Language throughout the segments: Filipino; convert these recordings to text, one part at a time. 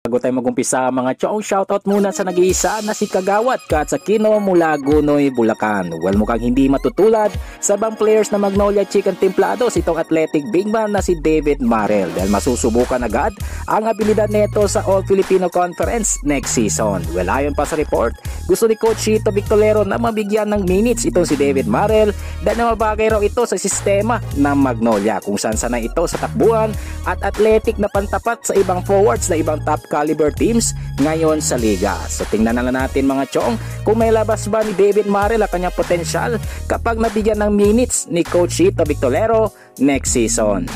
Bago tayo mag-umpisa mga chong, shoutout muna sa nag-iisa na si Kagawad Katsakino mula Gunoy, Bulacan. Well, mukhang hindi matutulad sa ibang players na Magnolia Chicken Templados itong athletic big man na si David Marrel dahil masusubukan agad ang abilidad nito sa All Filipino Conference next season. Well, ayon pa sa report, gusto ni Coach Chito Victolero na mabigyan ng minutes itong si David Marrel dahil na mabagay raw ito sa sistema ng Magnolia kung saan sanay ito sa takbuhan at athletic na pantapat sa ibang forwards na ibang top caliber teams ngayon sa liga. So tingnan na lang natin mga chong kung may labas ba ni David Marrel ang kanyang potensyal kapag nabigyan ng minutes ni Coach Chito Victolero next season.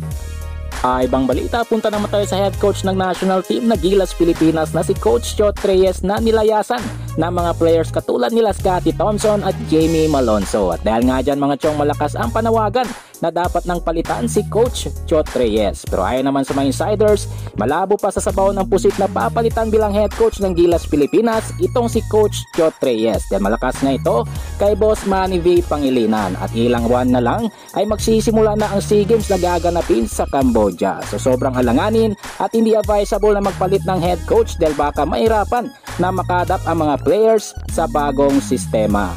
Ibang balita, punta naman tayo sa head coach ng national team na Gilas Pilipinas na si Coach Chot Reyes na nilayasan ng mga players katulad nila Scotty Thompson at Jamie Malonzo. At dahil nga dyan mga chong, malakas ang panawagan na dapat nang palitan si Coach Chot Reyes. Pero ayon naman sa mga insiders, malabo pa sa sabaw ng pusit na papalitan bilang head coach ng Gilas Pilipinas itong si Coach Chot Reyes. Dahil malakas nga ito kay Boss Manny V. Pangilinan at ilang buwan na lang ay magsisimula na ang SEA Games na gaganapin sa Cambodia. So sobrang alanganin at hindi advisable na magpalit ng head coach dahil baka mahirapan na makadap ang mga players sa bagong sistema.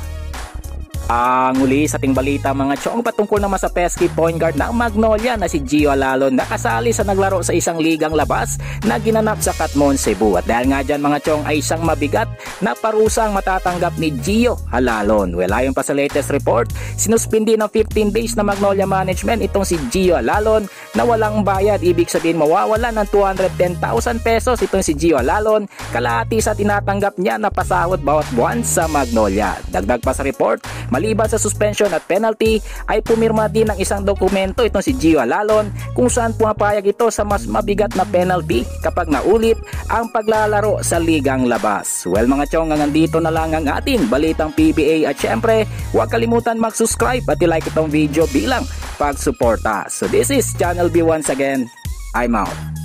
Ang uli sa ating balita mga chong, patungkol naman sa pesky point guard ng Magnolia na si Gio Alalon na kasali sa naglaro sa isang ligang labas na ginanap sa Catmon, Cebu. At dahil nga dyan mga chong ay isang mabigat na parusang matatanggap ni Gio Alalon. Well, ayon pa sa latest report, sinuspindi ng 15 days na Magnolia management itong si Gio Alalon na walang bayad. Ibig sabihin mawawala ng 210,000 pesos itong si Gio Alalon, kalahati sa tinatanggap niya na pasahod bawat buwan sa Magnolia. Dagdag pa sa report, maliban sa suspension at penalty ay pumirma din ng isang dokumento itong si Gio Alalon kung saan pumapayag ito sa mas mabigat na penalty kapag naulit ang paglalaro sa ligang labas. Well mga chong, nandito na lang ang ating balitang PBA at syempre huwag kalimutan mag-subscribe at i-like itong video bilang pagsuporta. So this is Channel B once again. I'm out.